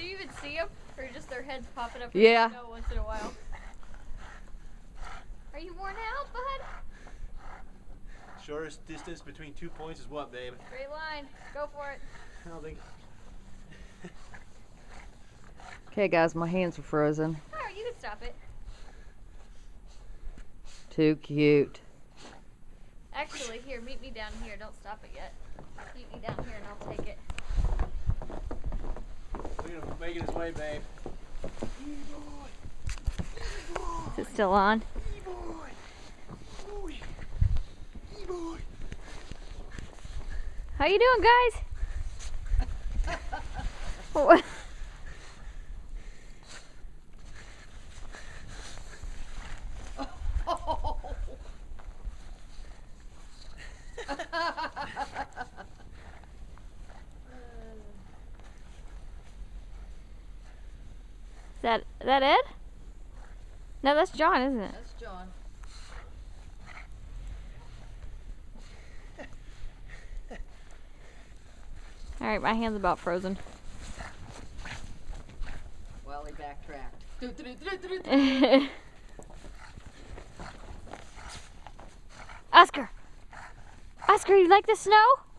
you even see them? Or just their heads popping up Yeah. once in a while? Are you worn out, bud? Shortest distance between 2 points is what, babe? Straight line. Go for it. I don't think. Okay, guys, my hands are frozen. Alright, you can stop it. Too cute. Actually, here, meet me down here. Don't stop it yet. Meet me down here and I'll take it. Look at him making his way, babe. Is it still on? How you doing, guys? What? Is that Ed? No, that's John, isn't it? That's John. Alright, my hand's about frozen. Well, he backtracked. Oscar! Oscar, you like the snow?